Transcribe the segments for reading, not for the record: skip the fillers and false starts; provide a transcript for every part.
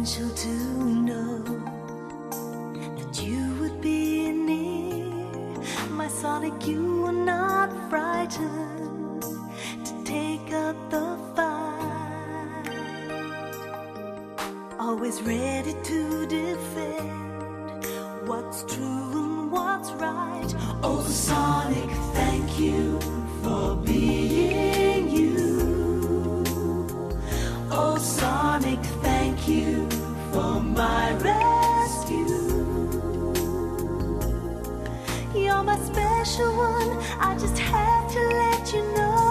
essential to know that you would be near. My Sonic, you are not frightened to take up the fight. Always ready to defend what's true and what's right. Oh, Sonic, thank you for being you. Oh, Sonic, thank you for my rescue. You're my special one, I just have to let you know.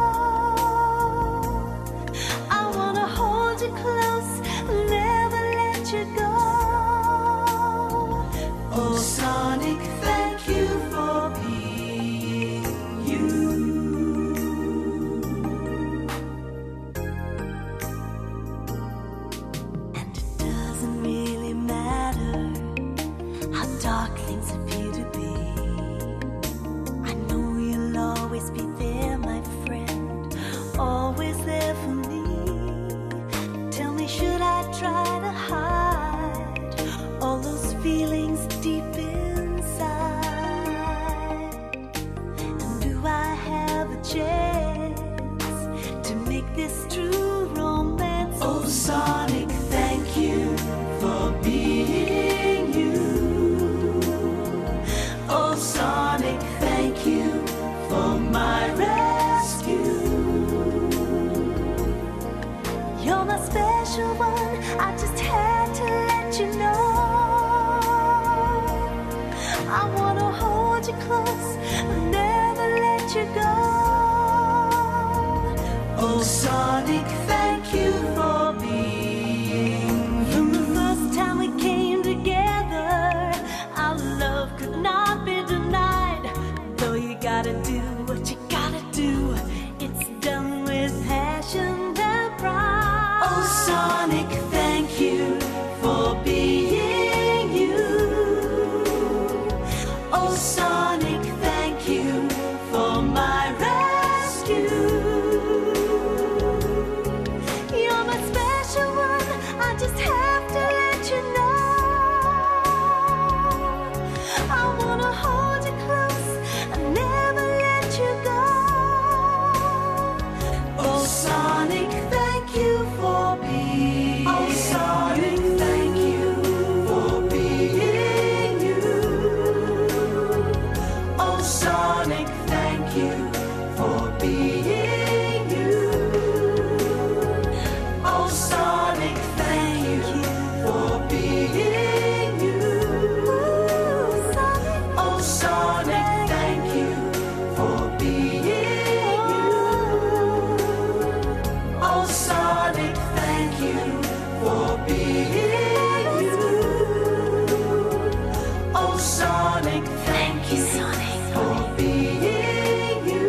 I wanna hold you close, never let you go. Oh, Sonic, thank you for being you. And it doesn't really matter how dark things appear to be. I know you'll always be there, my friend, always there for me. Tell me, should I try to hide all those feelings deep inside? And do I have a chance to make this true romance? Oh, Sonic, thank you for being you. Oh, Sonic, thank you for my rescue. You're my special one, I just had to let you know. I wanna hold you close, never let you go. Oh, Sonic, thank you for being you. From the first time we came together, our love could not be denied. Though you gotta do what you gotta do, it's done with passion and pride. Oh, Sonic, thank you for being you. Oh, Sonic, thank you for my rescue. You're my special one, I just have to let you know. I wanna hold you close and never let you go. Oh, Sonic, thank you for being. Oh, Sonic, thank you for being you. Oh, Sonic, thank you for being you. Oh, Sonic, thank you for being you. Oh, Sonic, thank you for being you. Oh, Sonic, thank you for being you. Oh, Sonic, thank you for being you.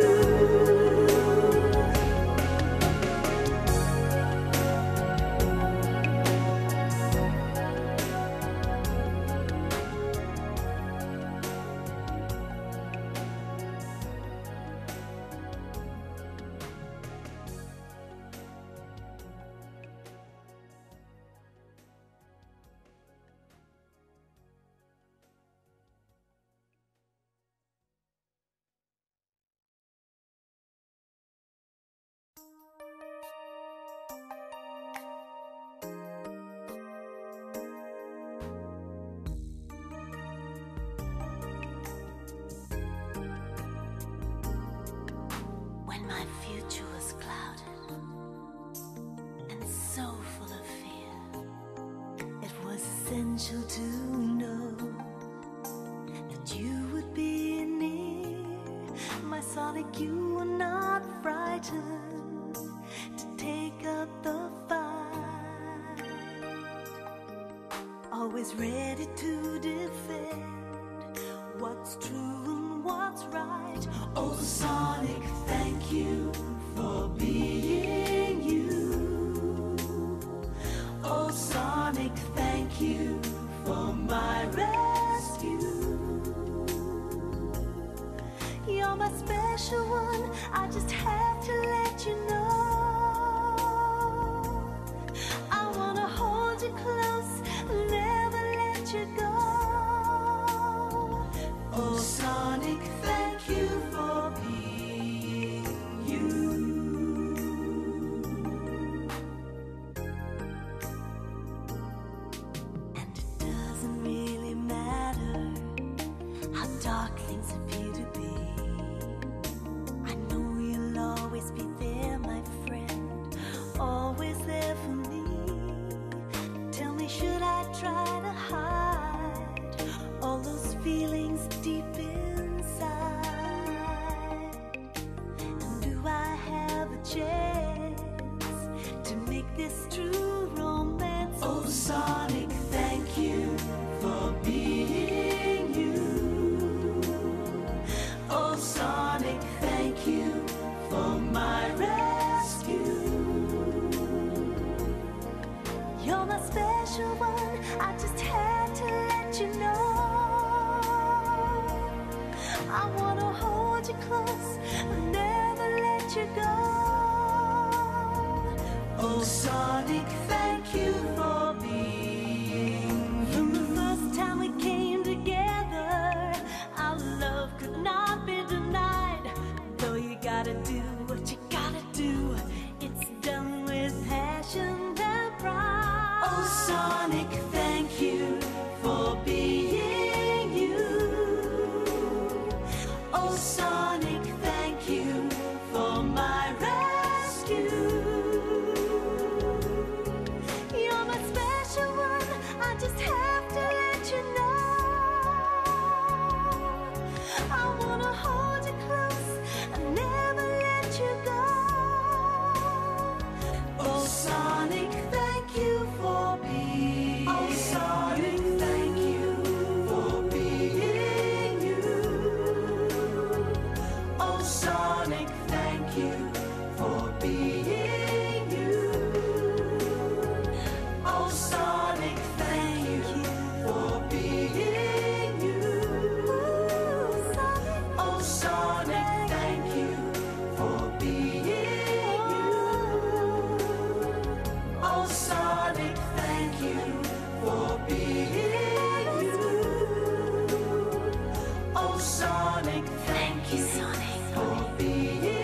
When my future was clouded and so full of fear, it was essential to know that you would be near. My Sonic, you are not frightened to take up the fight. Always ready to defend what's true and what's right. Oh, Sonic, thank you for being you. Oh, Sonic, thank you for my rescue. You're my special one, I just have to let you know. I wanna hold you close. this true romance. Oh, Sonic, thank you for being you. Oh, Sonic, thank you for my rescue. You're my special one, I just had to let you know. I wanna hold you close and never let you go. Oh, Sonic, thank you for being. From the first time we came together, our love could not be denied. Though you gotta do what you gotta do, it's done with passion and pride. Oh, Sonic, thank you for being you. Oh, Sonic, thank you for my rescue. You're my special one, I just have to let you know. I wanna hold you close and never let you go. Oh, Sonic, thank you for being. Oh, Sonic, thank you for being you. Oh, Sonic, thank you for being you. Oh, Sonic, thank you for being you. Oh, Sonic, thank you for being you. Oh, Sonic, thank you for being you. Oh, Sonic, thank you for being you.